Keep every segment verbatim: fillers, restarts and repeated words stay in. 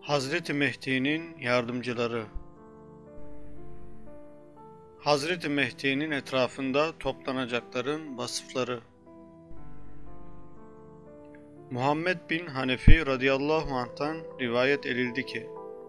Hazreti Mehdi'nin yardımcıları. Hazreti Mehdi'nin etrafında toplanacakların vasıfları. Muhammed bin Hanefi radıyallahu anh'tan rivayet edildi ki,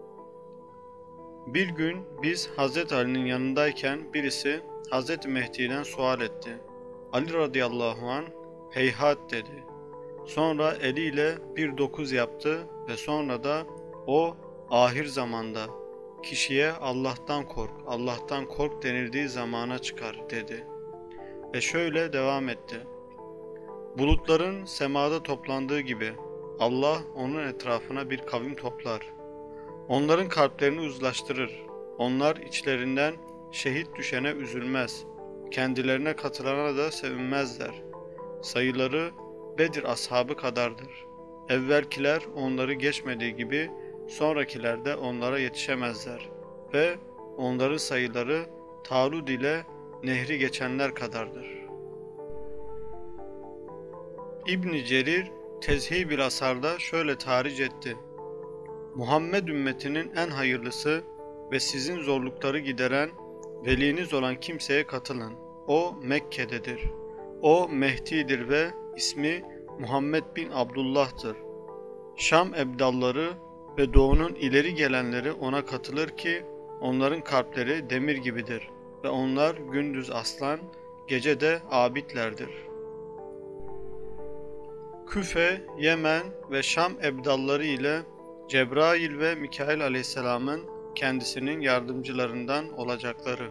bir gün biz Hazreti Ali'nin yanındayken birisi Hazreti Mehdi'den sual etti. Ali radıyallahu anh heyhat dedi. Sonra eliyle bir dokuz yaptı ve sonra da o ahir zamanda kişiye Allah'tan kork, Allah'tan kork denildiği zamana çıkar dedi. Ve şöyle devam etti. Bulutların semada toplandığı gibi Allah onun etrafına bir kavim toplar. Onların kalplerini uzlaştırır. Onlar içlerinden şehit düşene üzülmez. Kendilerine katılana da sevinmezler. Sayıları Bedir ashabı kadardır. Evvelkiler onları geçmediği gibi sonrakiler de onlara yetişemezler ve onların sayıları Talud ile nehri geçenler kadardır. İbn Cerir Tezhib-ül Asar'da şöyle tarih etti. Muhammed ümmetinin en hayırlısı ve sizin zorlukları gideren veliniz olan kimseye katılın. O Mekke'dedir. O Mehdi'dir ve ismi Muhammed bin Abdullah'tır. Şam ebdalları ve doğunun ileri gelenleri ona katılır ki onların kalpleri demir gibidir ve onlar gündüz aslan, gece de abidlerdir. Küfe, Yemen ve Şam ebdalları ile Cebrail ve Mikail aleyhisselamın kendisinin yardımcılarından olacakları.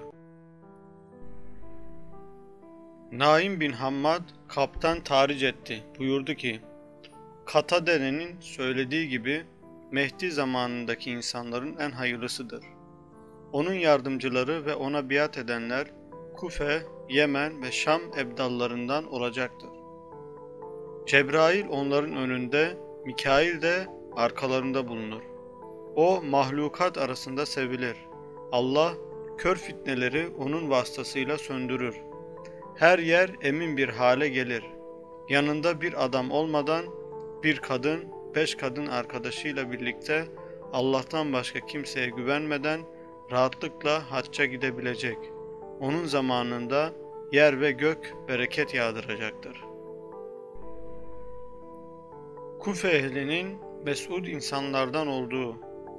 Naim bin Hammad Kap'tan tarih etti. Buyurdu ki, Katade'nin söylediği gibi Mehdi zamanındaki insanların en hayırlısıdır. Onun yardımcıları ve ona biat edenler Kufe, Yemen ve Şam ebdallarından olacaktır. Cebrail onların önünde, Mikail de arkalarında bulunur. O mahlukat arasında sevilir. Allah kör fitneleri onun vasıtasıyla söndürür. Her yer emin bir hale gelir. Yanında bir adam olmadan bir kadın, beş kadın arkadaşıyla birlikte Allah'tan başka kimseye güvenmeden rahatlıkla hacca gidebilecek. Onun zamanında yer ve gök bereket yağdıracaktır. Kufe ehlinin mes'ud insanlardan olduğu.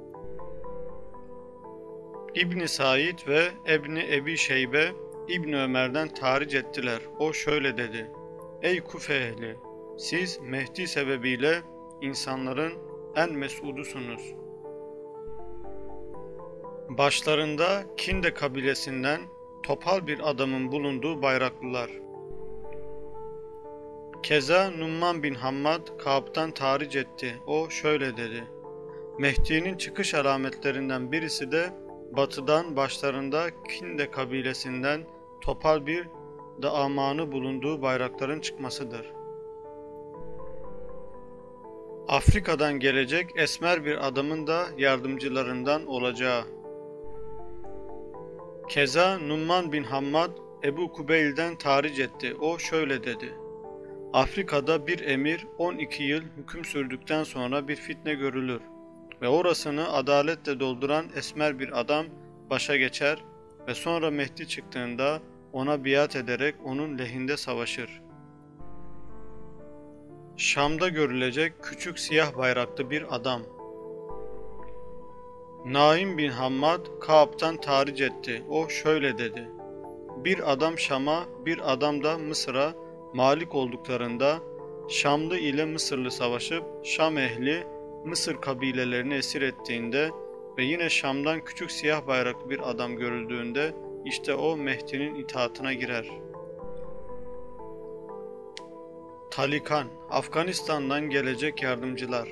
İbn Said ve İbn Ebi Şeybe İbn Ömer'den tarih ettiler. O şöyle dedi. Ey Kufe ehli! Siz Mehdi sebebiyle insanların en mes'udusunuz. Başlarında Kinde kabilesinden topal bir adamın bulunduğu bayraklılar. Keza Numman bin Hammad Kâb'tan tarih etti. O şöyle dedi. Mehdi'nin çıkış alametlerinden birisi de batıdan başlarında Kinde kabilesinden topal bir daamanı bulunduğu bayrakların çıkmasıdır. Afrika'dan gelecek esmer bir adamın da yardımcılarından olacağı. Keza Numman bin Hammad Ebu Kubeyl'den tarih etti. O şöyle dedi. Afrika'da bir emir on iki yıl hüküm sürdükten sonra bir fitne görülür ve orasını adaletle dolduran esmer bir adam başa geçer ve sonra Mehdi çıktığında ona biat ederek onun lehinde savaşır. Şam'da görülecek küçük siyah bayraklı bir adam. Naim bin Hammad Kâb'tan tarih etti. O şöyle dedi. Bir adam Şam'a, bir adam da Mısır'a malik olduklarında Şamlı ile Mısırlı savaşıp Şam ehli Mısır kabilelerini esir ettiğinde ve yine Şam'dan küçük siyah bayraklı bir adam görüldüğünde işte o Mehdi'nin itaatına girer. Talikan, Afganistan'dan gelecek yardımcılar.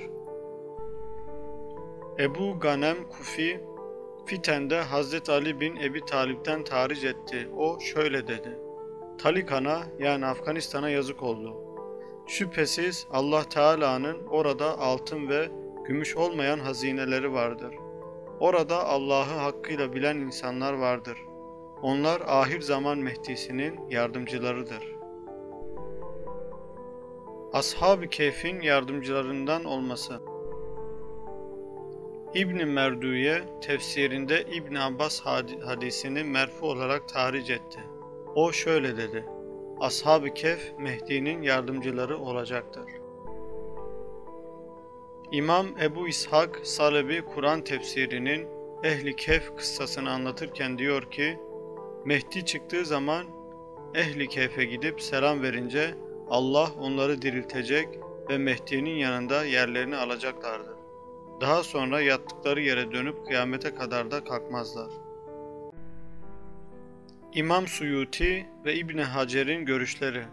Ebu Ganem Kufi, Fiten'de Hazreti Ali bin Ebi Talip'ten tarih etti. O şöyle dedi. Talikan'a yani Afganistan'a yazık oldu. Şüphesiz Allah Teala'nın orada altın ve gümüş olmayan hazineleri vardır. Orada Allah'ı hakkıyla bilen insanlar vardır. Onlar ahir zaman Mehdi'sinin yardımcılarıdır. Ashab-ı Kehf'in yardımcılarından olması. İbn Merduye tefsirinde İbn Abbas hadisini merfu olarak tahric etti. O şöyle dedi: Ashab-ı Kehf Mehdi'nin yardımcıları olacaktır. İmam Ebu İshak Salebi Kur'an tefsirinin Ehli Kehf kıssasını anlatırken diyor ki, Mehdi çıktığı zaman Ehli Kehf'e gidip selam verince Allah onları diriltecek ve Mehdi'nin yanında yerlerini alacaklardır. Daha sonra yattıkları yere dönüp kıyamete kadar da kalkmazlar. İmam Suyuti ve İbn Hacer'in görüşleri.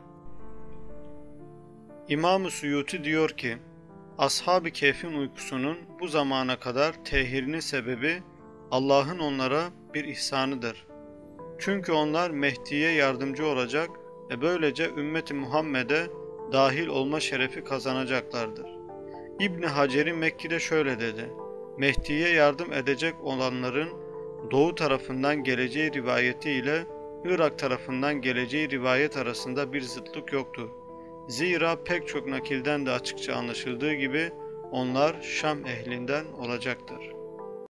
İmam Suyuti diyor ki, Ashab-ı Kehf'in uykusunun bu zamana kadar tehirinin sebebi Allah'ın onlara bir ihsanıdır. Çünkü onlar Mehdi'ye yardımcı olacak ve böylece ümmeti Muhammed'e dahil olma şerefi kazanacaklardır. İbn Hacer'in Mekki'de şöyle dedi: Mehdi'ye yardım edecek olanların doğu tarafından geleceği rivayeti ile Irak tarafından geleceği rivayet arasında bir zıtlık yoktur. Zira pek çok nakilden de açıkça anlaşıldığı gibi onlar Şam ehlinden olacaktır.